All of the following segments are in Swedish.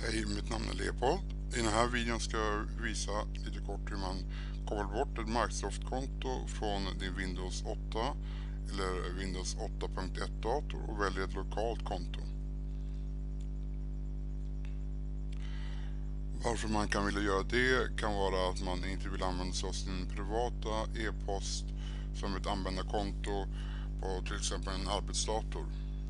Hej, mitt namn är Leopold. I den här videon ska jag visa lite kort hur man kopplar bort ett Microsoft-konto från din Windows 8 eller Windows 8.1-dator och väljer ett lokalt konto. Varför man kan vilja göra det kan vara att man inte vill använda sig av sin privata e-post som ett användarkonto på till exempel en arbetsdator.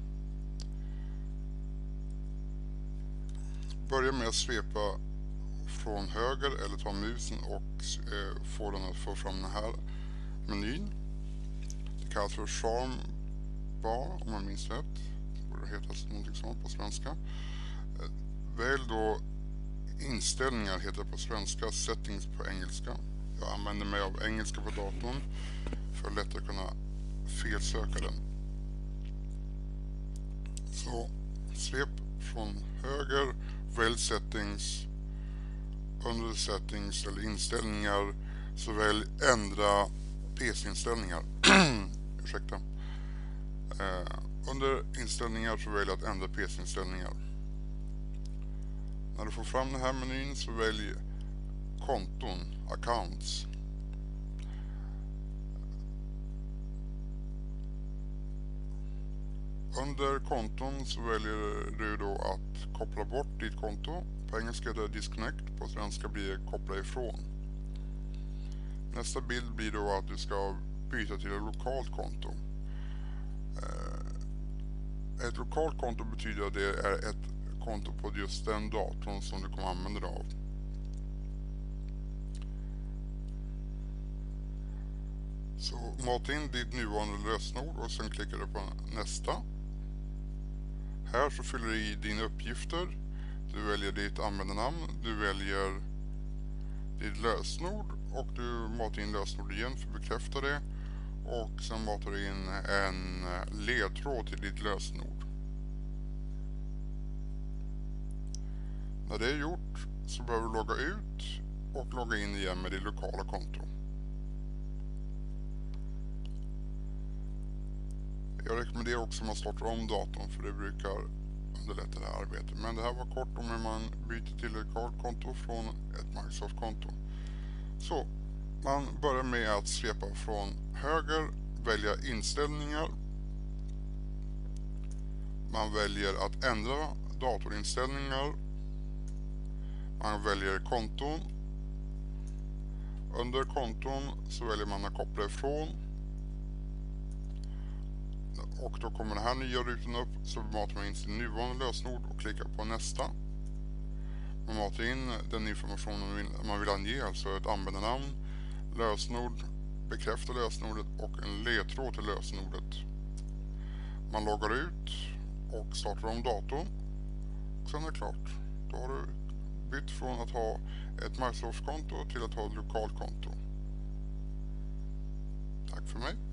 Börja med att svepa från höger eller ta musen och få den att få fram den här menyn. Det kallas för charmbar om man minns rätt. Det borde heta någonting sånt på svenska. Välj då inställningar heter på svenska, settings på engelska. Jag använder mig av engelska på datorn för att lättare kunna felsöka den. Så svep från höger, välj settings. Under settings eller inställningar så välj ändra PC-inställningar. Ursäkta. Under inställningar så välj att ändra PC-inställningar. När du får fram den här menyn så välj konton, accounts. Under konton så väljer du då att koppla bort ditt konto. På engelska heter det disconnect, på svenska blir det koppla ifrån. Nästa bild blir då att du ska byta till ett lokalt konto. Ett lokalt konto betyder att det är ett konto på just den datorn som du kommer använda dig av. Så mata in ditt nuvarande lösenord och sen klickar du på nästa. Här så fyller du i dina uppgifter. Du väljer ditt användarnamn, du väljer ditt lösenord och du matar in lösenord igen för att bekräfta det. Och sen matar du in en ledtråd till ditt lösenord. När det är gjort så behöver du logga ut och logga in igen med ditt lokala konto. Jag rekommenderar också att man startar om datorn för det brukar underlätta det här arbetet. Men det här var kort om hur man byter till ett lokalt konto från ett Microsoft-konto. Så, man börjar med att svepa från höger, välja inställningar. Man väljer att ändra datorinställningar. Man väljer konton. Under konton så väljer man att koppla ifrån. Och då kommer den här nya rutan upp, så matar man in sin nuvarande lösenord och klickar på nästa. Man matar in den informationen man vill ange, alltså ett användarnamn, lösenord, bekräfta lösenordet och en ledtråd till lösenordet. Man loggar ut och startar om datorn. Och sen är det klart. Då har du bytt från att ha ett Microsoft-konto till att ha ett lokalt konto. Tack för mig.